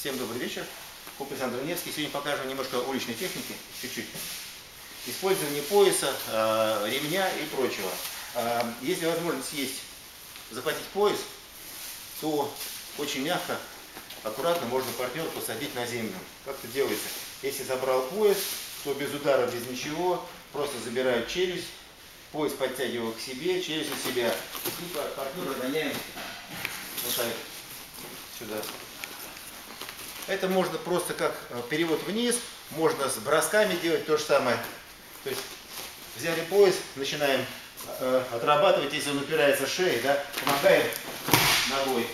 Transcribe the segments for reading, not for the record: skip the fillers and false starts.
Всем добрый вечер. Комплекс Андрей Невский. Сегодня покажем немножко уличной техники, чуть-чуть. Использование пояса, ремня и прочего. Если возможность есть захватить пояс, то очень мягко, аккуратно можно партнера посадить на землю. Как это делается? Если забрал пояс, то без удара, без ничего, просто забирают челюсть, пояс подтягиваю к себе, челюсть у себя, и партнера гоняем вот так сюда. Это можно просто как перевод вниз, можно с бросками делать то же самое. То есть взяли пояс, начинаем отрабатывать, если он упирается шеей, да, помогаем ногой.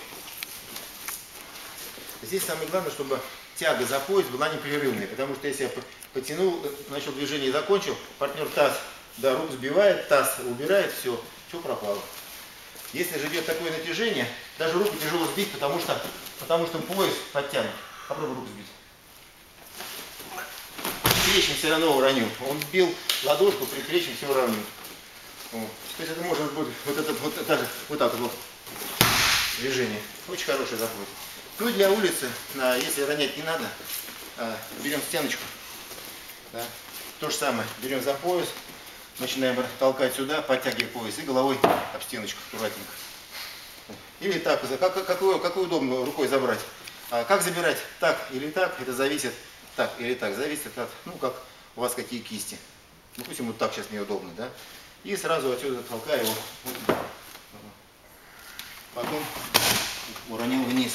Здесь самое главное, чтобы тяга за пояс была непрерывной, потому что если я потянул, начал движение и закончил, партнер таз, да, руку сбивает, таз убирает, все пропало. Если же идет такое натяжение, даже руку тяжело сбить, потому что пояс подтянут. Попробуй руку сбить. Предплечьем все равно уронил. Он бил ладошку, предплечьем все уронил. Вот. То есть это может быть даже вот так вот движение. Очень хороший заход. Ну и для улицы, если ронять не надо, берем стеночку. Да. То же самое. Берем за пояс, начинаем толкать сюда, подтягиваем пояс и головой об стеночку аккуратненько. Или так, какую удобно рукой забрать. Как забирать, так или так, это зависит, так или так, зависит от, ну, как у вас какие кисти. Допустим, вот так сейчас неудобно, да? И сразу отсюда толкаю его, потом уронил вниз.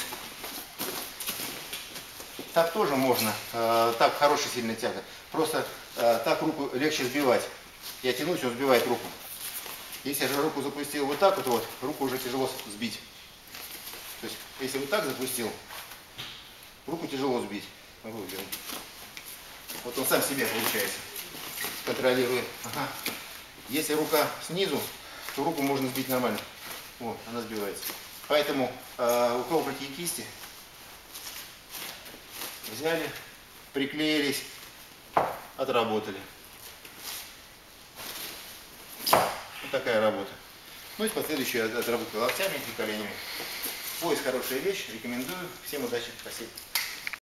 Так тоже можно, так хорошая сильная тяга. Просто так руку легче сбивать. Я тянусь, он сбивает руку. Если я же руку запустил вот так вот, руку уже тяжело сбить. То есть, если вот так запустил, руку тяжело сбить. Вот он сам себя получается. Контролирует. Ага. Если рука снизу, то руку можно сбить нормально. Вот, она сбивается. Поэтому у кого какие кисти, взяли, приклеились, отработали. Вот такая работа. Ну и последующая отработка локтями и коленями. Пояс хорошая вещь, рекомендую. Всем удачи, спасибо.